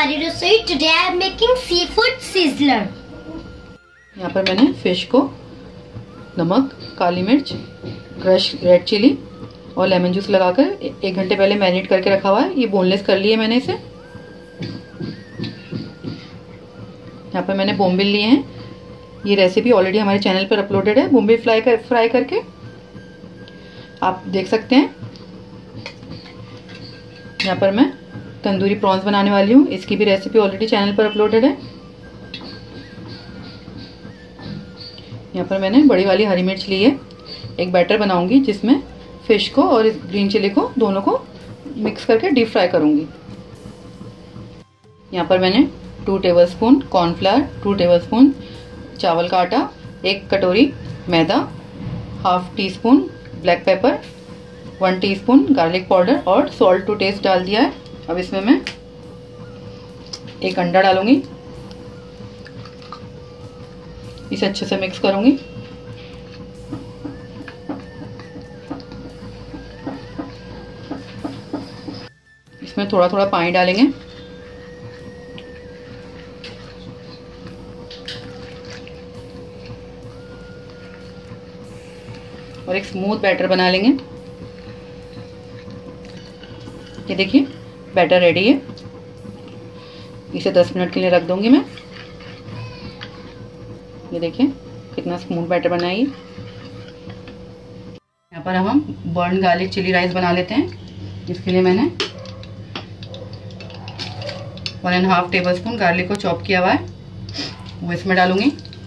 हमारी रसोई। Today I am making seafood sizzler. यहाँ पर मैंने फिश को नमक, काली मिर्च, क्रश रेड चिली और लेमन जूस लगाकर 1 घंटे पहले मैरिनेट करके रखा हुआ है। ये बोनलेस कर लिए मैंने इसे। यहाँ पर मैंने बोम्बिल लिए हैं। ये रेसिपी ऑलरेडी हमारे चैनल पर अपलोडेड है, बोम्बिल फ्राई करके आप देख सकते हैं। यहाँ पर मैं तंदूरी प्रॉन्स बनाने वाली हूँ, इसकी भी रेसिपी ऑलरेडी चैनल पर अपलोडेड है। यहाँ पर मैंने बड़ी वाली हरी मिर्च ली है। एक बैटर बनाऊंगी जिसमें फिश को और इस ग्रीन चिली को दोनों को मिक्स करके डीप फ्राई करूंगी। यहाँ पर मैंने 2 टेबलस्पून कॉर्नफ्लावर, 2 टेबलस्पून चावल का आटा, 1 कटोरी मैदा, half teaspoon black pepper, 1 teaspoon garlic powder और सॉल्ट टू टेस्ट डाल दिया है। अब इसमें मैं 1 अंडा डालूंगी, इसे अच्छे से मिक्स करूंगी। इसमें थोड़ा थोड़ा पानी डालेंगे। और एक स्मूथ बैटर बना लेंगे। ये देखिए बैटर रेडी है। इसे 10 मिनट के लिए रख दूंगी मैं। ये देखिए कितना स्मूथ बैटर बना है। यहाँ पर हम बर्न गार्लिक चिली राइस बना लेते हैं। इसके लिए मैंने 1.5 टेबलस्पून गार्लिक को चॉप किया हुआ है, वो इसमें डालूंगी।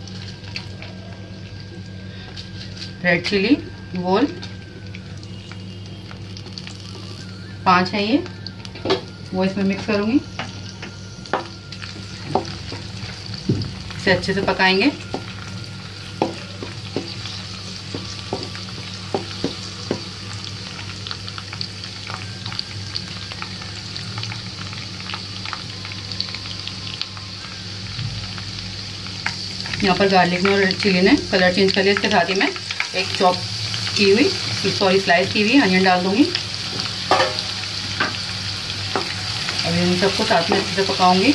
रेड चिली होल 5 है ये, वो इसमें मिक्स करूंगी। इसे अच्छे से पकाएंगे। यहाँ पर गार्लिक में और रेड चिली ने कलर चेंज कर लिया। इसके साथ ही मैं एक चॉप की हुई स्लाइस की हुई अनियन डाल दूंगी। अब इन सबको साथ में अच्छे से पकाऊंगी।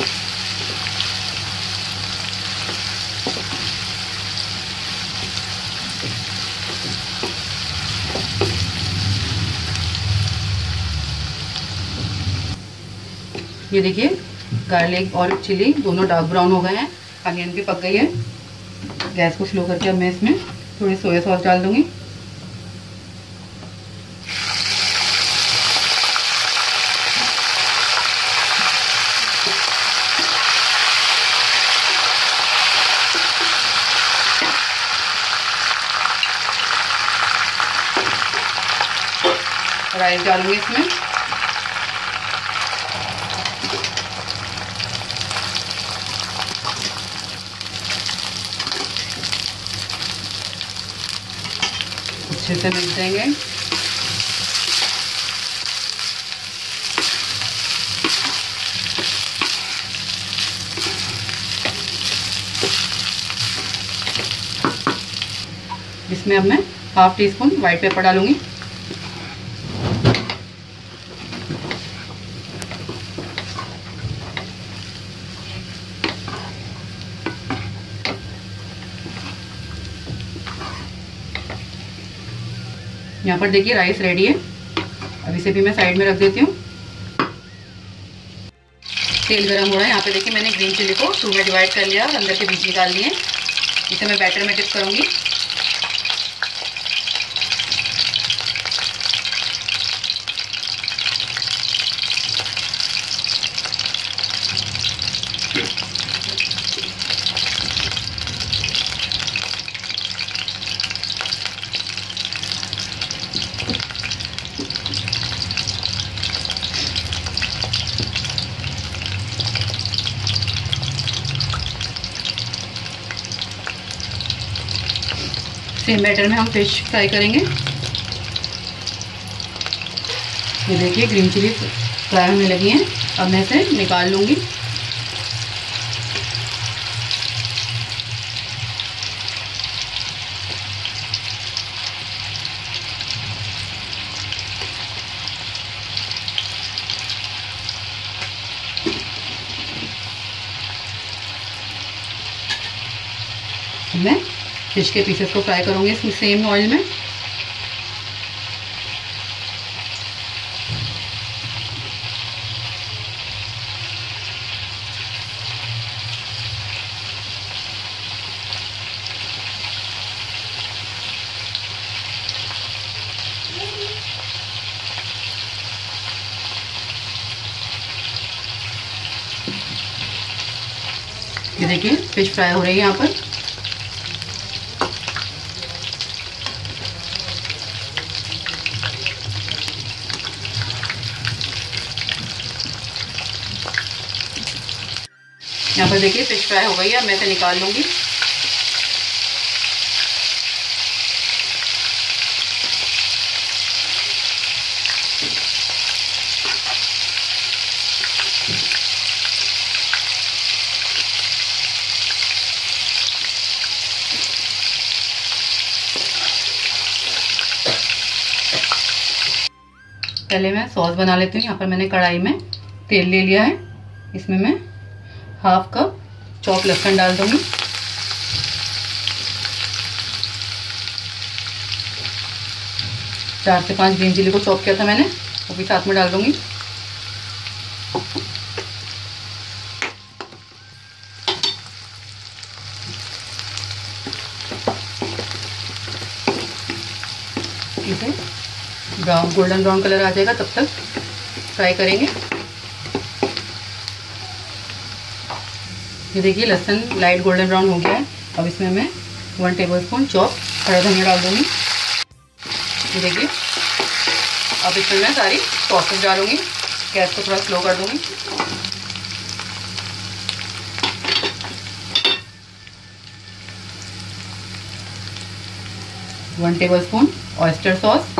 ये देखिए गार्लिक और चिली दोनों डार्क ब्राउन हो गए हैं, अनियन भी पक गई है। गैस को स्लो करके अब मैं इसमें थोड़ी सोया सॉस डाल दूंगी। राइस डालूंगी इसमें। अच्छे से मिक्स देंगे। इसमें अब मैं half teaspoon white pepper डालूंगी। यहाँ पर देखिए राइस रेडी है। अब इसे भी मैं साइड में रख देती हूँ। तेल गरम हो रहा है। यहाँ पे देखिए मैंने ग्रीन चिली को 2 में डिवाइड कर लिया और अंदर के बीच निकाल लिए। इसे मैं बैटर में डिप करूँगी। सेम बैटर में हम फिश फ्राई करेंगे। ये देखिए ग्रीन चिली फ्राई होने लगी हैं। अब मैं इसे निकाल लूँगी। मैं फिश के पीसेस को फ्राई करूँगी इसमें सेम ऑयल में। ये देखिए फिश फ्राई हो रही है यहाँ पर। यहाँ पर देखिए फिश फ्राई हो गई है, मैं इसे निकाल लूंगी। पहले मैं सॉस बना लेती हूँ। यहाँ पर मैंने कढ़ाई में तेल ले लिया है, इसमें मैं हाफ कप चॉप लहसुन डाल दूंगी। चार से 5 ग्रीन चिली को चॉप किया था मैंने, वो भी साथ में डाल दूंगी। इसे ब्राउन गोल्डन ब्राउन कलर आ जाएगा तब तक फ्राई करेंगे। ये देखिए लहसुन लाइट गोल्डन ब्राउन हो गया है। अब इसमें मैं 1 टेबलस्पून चॉप हरा धनिया डाल दूंगी। ये देखिए अब इसमें मैं सारी सॉसेस डालूंगी। गैस को थोड़ा स्लो कर दूंगी। One tablespoon oyster sauce,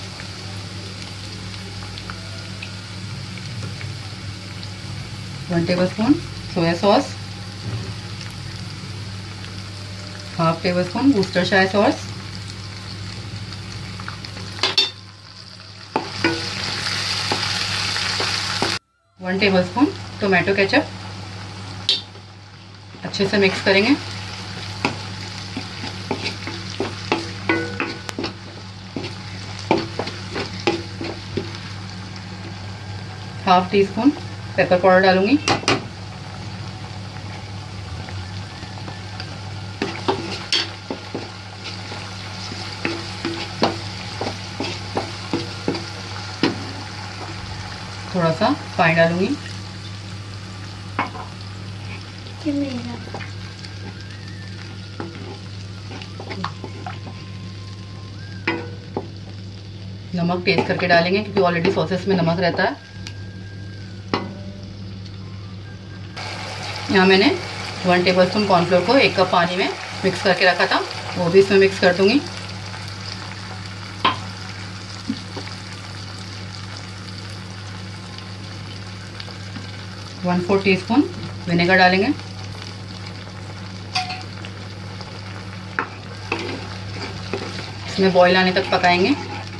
1 tablespoon soya sauce, half tablespoon Worcestershire sauce, 1 tablespoon tomato ketchup. अच्छे से मिक्स करेंगे। Half teaspoon pepper powder डालूंगी। थोड़ा सा पानी डालूंगी। नमक टेस्ट करके डालेंगे क्योंकि ऑलरेडी सॉसेस में नमक रहता है। यहाँ मैंने 1 टेबलस्पून कॉर्नफ्लोर को 1 कप पानी में मिक्स करके रखा था, वो भी इसमें मिक्स कर दूंगी। वन 4 टीस्पून विनेगर डालेंगे। इसमें बॉईल आने तक पकाएंगे।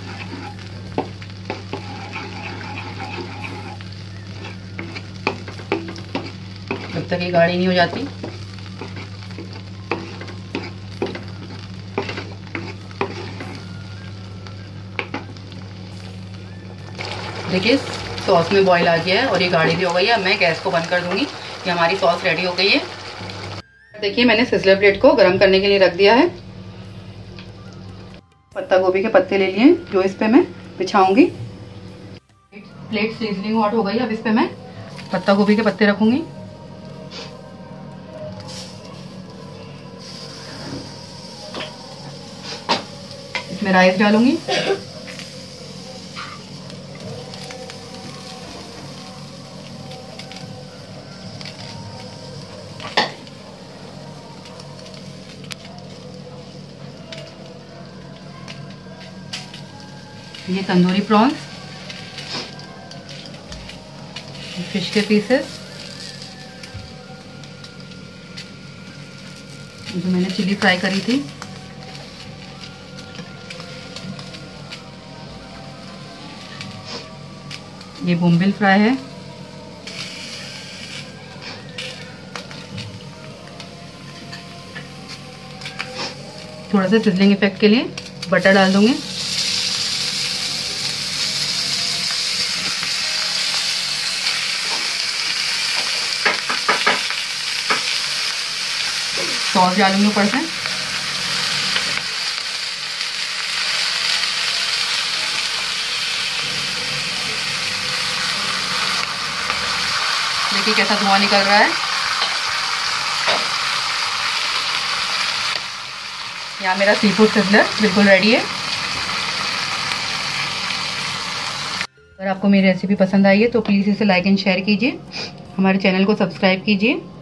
जब तक ये गाढ़ी नहीं हो जाती। देखिए सॉस में बॉईल आ गया है और ये गाढ़ी भी हो गई है। मैं गैस को बंद कर दूंगी। ये हमारी सॉस रेडी हो गई है। देखिए मैंने सिज़लर प्लेट को गर्म करने के लिए रख दिया है। पत्ता गोभी के पत्ते ले लिए जो इस पे मैं बिछाऊंगी। प्लेट सीजनिंग हॉट हो गई है। अब इस पे मैं पत्ता गोभी के पत्ते रखूंगी। इसमें राइस डालूंगी। ये तंदूरी प्रॉन्स, फिश के पीसेस जो मैंने चिली फ्राई करी थी, ये बोम्बिल फ्राई है, थोड़ा सा सिजलिंग इफेक्ट के लिए बटर डाल दूंगी। सॉस डालूंगी ऊपर से। देखिए कैसा धुआं निकल रहा है। यहाँ मेरा सी फूड सिज़लर बिल्कुल रेडी है। अगर आपको मेरी रेसिपी पसंद आई है तो प्लीज़ इसे लाइक एंड शेयर कीजिए, हमारे चैनल को सब्सक्राइब कीजिए।